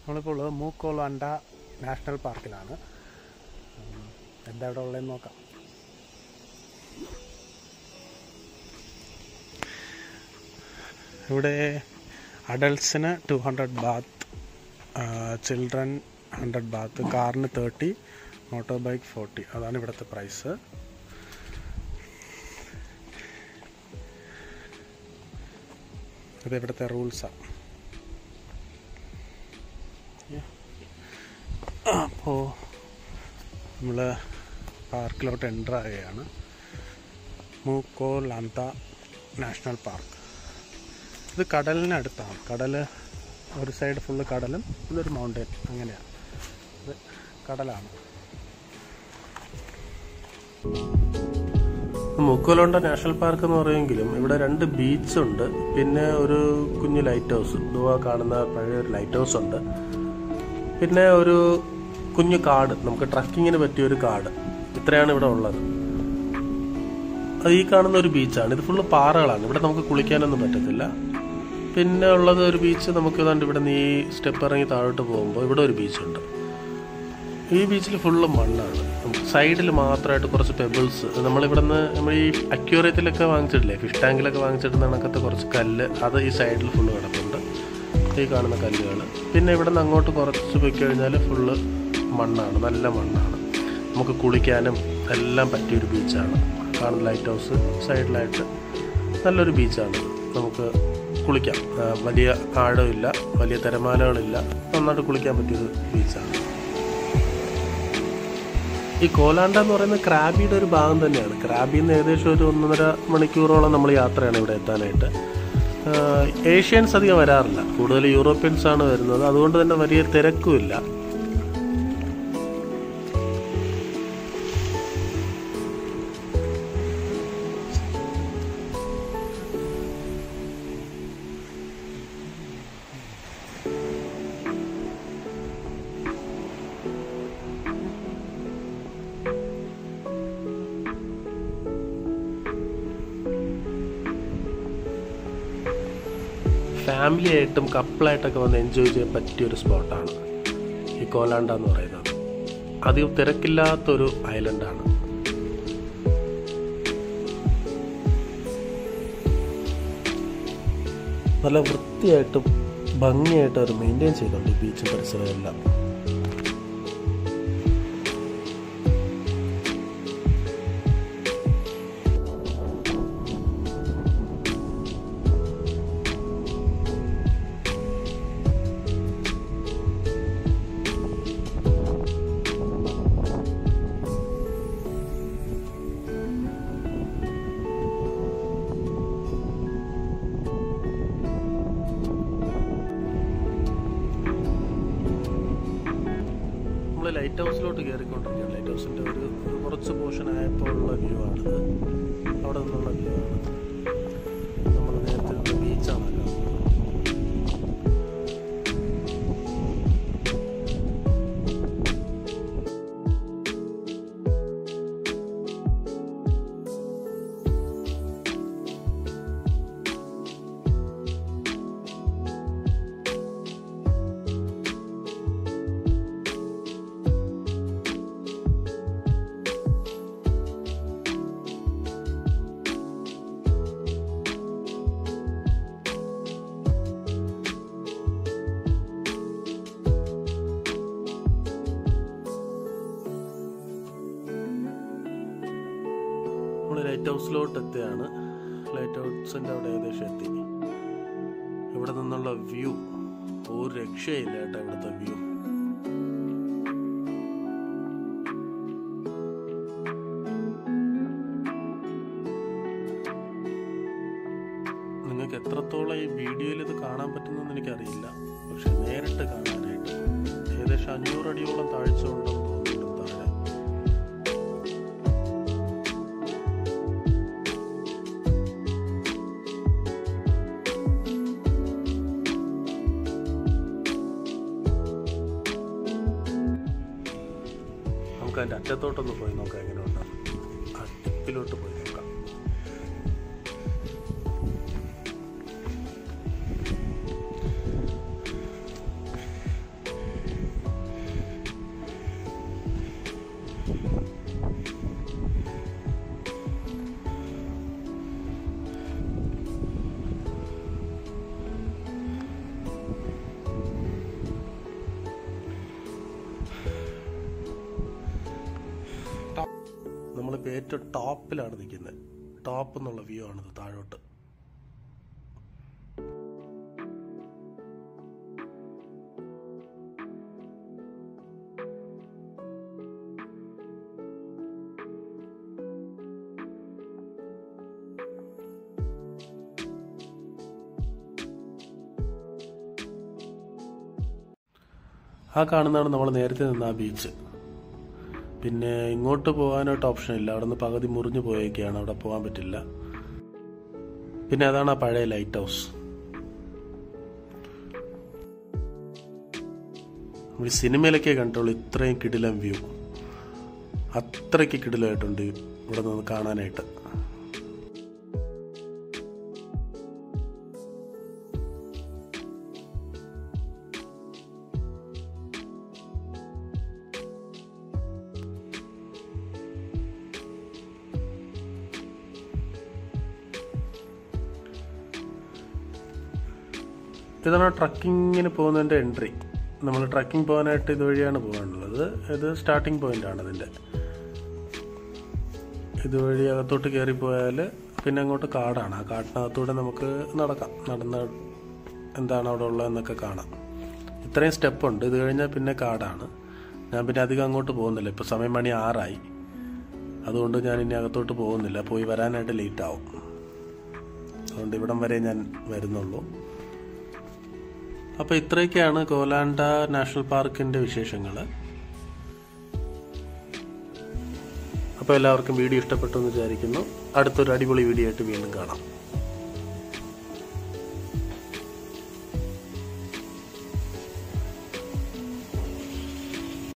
നമ്മളിപ്പോൾ Koh Lanta national പാർക്കിലാണ്. എന്താ ഇവിടെ ഉള്ളതെന്ന് നോക്കാം. ഇവിടെ അഡൾട്ട്സിന് 200 ബാത്ത്, ചിൽഡ്രൻ 100 ബാത്ത്, കാറിന് 30, മോട്ടോർ ബൈക്ക് 40. അതാണ് ഇവിടുത്തെ പ്രൈസ്. ഇത് ഇവിടുത്തെ റൂൾസാണ്. അപ്പോൾ നമ്മൾ പാർക്കിലോട്ട് എൻ്റർ ആവുകയാണ്. Koh Lanta national park. ഇത് കടലിനടുത്താണ്. കടൽ ഒരു സൈഡ് ഫുള്ള് കടലും ഇതൊരു മൗണ്ടൻ, അങ്ങനെയാണ്. ഇത് കടലാണ്. Koh Lanta നാഷണൽ പാർക്ക് എന്ന് പറയുമെങ്കിലും ഇവിടെ 2 ബീച്ചുണ്ട്, പിന്നെ ഒരു കുഞ്ഞു ലൈറ്റ് ഹൗസ്, ദുവാ കാണുന്ന പഴയ ഒരു ലൈറ്റ് ഹൗസ് ഉണ്ട്, പിന്നെ ഒരു കുഞ്ഞു കാട്, നമുക്ക് ട്രക്കിങ്ങിന് പറ്റിയൊരു കാട്. ഇത്രയാണ് ഇവിടെ ഉള്ളത്. അത് ഈ കാണുന്ന ഒരു ബീച്ചാണ്. ഇത് ഫുള്ള് പാറകളാണ്. ഇവിടെ നമുക്ക് കുളിക്കാനൊന്നും പറ്റത്തില്ല. പിന്നെ ഉള്ളത് ഒരു ബീച്ച്, നമുക്ക് ഏതാണ്ട് ഇവിടെ നിന്ന് ഈ സ്റ്റെപ്പ് ഇറങ്ങി താഴോട്ട് പോകുമ്പോൾ ഇവിടെ ഒരു ബീച്ചുണ്ട്. ഈ ബീച്ചിൽ ഫുള്ള് മണ്ണാണ്. നമുക്ക് സൈഡിൽ മാത്രമായിട്ട് കുറച്ച് പെബിൾസ്, നമ്മളിവിടെ നിന്ന് നമ്മൾ ഈ അക്വേറിയത്തിലൊക്കെ വാങ്ങിച്ചിട്ടില്ലേ, ഫിഷ് ടാങ്കിലൊക്കെ വാങ്ങിച്ചിടുന്ന കണക്കത്തെ കുറച്ച് കല്ല്, അത് ഈ സൈഡിൽ ഫുള്ള് കിടപ്പുണ്ട്. ഈ കാണുന്ന കല്ലുകൾ. പിന്നെ ഇവിടെ നിന്ന് അങ്ങോട്ട് കുറച്ച് പോയി കഴിഞ്ഞാൽ ഫുള്ള് മണ്ണാണ്, നല്ല മണ്ണാണ്. നമുക്ക് കുളിക്കാനും എല്ലാം പറ്റിയൊരു ബീച്ചാണ്. കാണുന്ന ലൈറ്റ് ഹൗസ് സൈഡിലായിട്ട് നല്ലൊരു ബീച്ചാണ്. നമുക്ക് കുളിക്കാം. വലിയ ആഴമില്ല, വലിയ തിരമാലകളില്ല, നന്നായിട്ട് കുളിക്കാൻ പറ്റിയൊരു ബീച്ചാണ്. ഈ Koh Lanta എന്ന് പറയുന്നത് ക്രാബിയുടെ ഒരു ഭാഗം തന്നെയാണ്. ക്രാബിയിൽ നിന്ന് ഏകദേശം ഒരു 1.5 മണിക്കൂറോളം നമ്മൾ യാത്രയാണ് ഇവിടെ എത്താനായിട്ട്. ഏഷ്യൻസ് അധികം വരാറില്ല, കൂടുതൽ യൂറോപ്യൻസ് ആണ് വരുന്നത്. അതുകൊണ്ട് തന്നെ വലിയ തിരക്കുമില്ല. ഫാമിലി ആയിട്ടും കപ്പിളായിട്ടൊക്കെ വന്ന് എൻജോയ് ചെയ്യാൻ പറ്റിയൊരു സ്പോട്ടാണ് ഈ Koh Lanta എന്ന് പറയുന്നത്. അധികം തിരക്കില്ലാത്തൊരു ഐലൻഡാണ്. നല്ല വൃത്തിയായിട്ടും ഭംഗിയായിട്ടും അവർ മെയിൻറ്റെയിൻ ചെയ്തുകൊണ്ട് ഈ ബീച്ചും പരിസരവും എല്ലാം. ലൈറ്റ് ഹൗസിലോട്ട് കയറിക്കൊണ്ടിരിക്കുകയാണ്. ലൈറ്റ് ഹൗസിൻ്റെ ഒരു കുറച്ച് പോർഷൻ ആയപ്പോൾ ഉള്ള വ്യൂ ആണിത്. അവിടെ നിന്നുള്ള വ്യൂ ആണ്. നമ്മൾ നേരത്തെ ഉള്ള ബീച്ചാണ് കാണുന്നത്. ലൈറ്റ് ഹൗസിലോട്ട് എത്തിയാണ്. ലൈറ്റ് ഹൗസിൻ്റെ അവിടെ ഏകദേശം എത്തി. ഇവിടെ നിന്നുള്ള വ്യൂ ഒരു രക്ഷയില്ല കേട്ടോ. ഇവിടുത്തെ വ്യൂ നിങ്ങൾക്ക് എത്രത്തോളം ഈ വീഡിയോയിൽ ഇത് കാണാൻ പറ്റുന്നതെന്ന് എനിക്കറിയില്ല. പക്ഷെ നേരിട്ട് കാണാനായിട്ട് ഏകദേശം 500 അടിയോളം താഴ്ച ഉണ്ടെന്ന് തോന്നുന്നുണ്ട് താഴെ. നമുക്ക് അതിൻ്റെ അറ്റത്തോട്ടൊന്ന് പോയി നോക്കാം എങ്ങനെയുണ്ട്. ആ ടിപ്പിലോട്ട് പോയി നോക്കാം. നമ്മളിപ്പോൾ ഏറ്റവും ടോപ്പിലാണ് നിൽക്കുന്നത്. ടോപ്പ് എന്നുള്ള വ്യൂ ആണിത് താഴോട്ട്. ആ കാണുന്നതാണ് നമ്മൾ നേരത്തെ നിന്ന ആ ബീച്ച്. പിന്നെ ഇങ്ങോട്ട് പോകാനായിട്ട് ഓപ്ഷൻ ഇല്ല, അവിടെ നിന്ന് പകുതി മുറിഞ്ഞു പോയേക്കാണ്, അവിടെ പോകാൻ പറ്റില്ല. പിന്നെ അതാണ് ആ പഴയ ലൈറ്റ് ഹൗസ്. നമ്മൾ സിനിമയിലൊക്കെ കണ്ടുള്ളൂ ഇത്രയും കിടിലം വ്യൂ. അത്രയ്ക്ക് കിടിലമായിട്ടുണ്ട് ഇവിടെ നിന്ന് കാണാനായിട്ട്. ഇതാണ് ട്രക്കിങ്ങിന് പോകുന്നതിൻ്റെ എൻട്രി. നമ്മൾ ട്രക്കിംഗ് പോകാനായിട്ട് ഇതുവഴിയാണ് പോകാനുള്ളത്. ഇത് സ്റ്റാർട്ടിംഗ് പോയിന്റ് ആണ് ഇതിൻ്റെ. ഇതുവഴി അകത്തോട്ട് കയറിപ്പോയാൽ പിന്നെ അങ്ങോട്ട് കാടാണ്. ആ കാട്ടിനകത്തൂടെ നമുക്ക് നടക്കാം. നടന്ന് എന്താണ് അവിടെ ഉള്ളതെന്നൊക്കെ കാണാം. ഇത്രയും സ്റ്റെപ്പുണ്ട്. ഇത് കഴിഞ്ഞാൽ പിന്നെ കാടാണ്. ഞാൻ പിന്നെ അധികം അങ്ങോട്ട് പോകുന്നില്ല. ഇപ്പോൾ സമയം മണി 6 അതുകൊണ്ട് ഞാൻ ഇനി അകത്തോട്ട് പോകുന്നില്ല. പോയി വരാനായിട്ട് ലേറ്റ് ആവും. അതുകൊണ്ട് ഇവിടം വരെ ഞാൻ വരുന്നുള്ളൂ. അപ്പോൾ ഇത്രയൊക്കെയാണ് കോ ലാന്റ നാഷണൽ പാർക്കിൻ്റെ വിശേഷങ്ങൾ. അപ്പോൾ എല്ലാവർക്കും വീഡിയോ ഇഷ്ടപ്പെട്ടു എന്ന് വിചാരിക്കുന്നു. അടുത്തൊരു അടിപൊളി വീഡിയോ ആയിട്ട് വീണ്ടും കാണാം.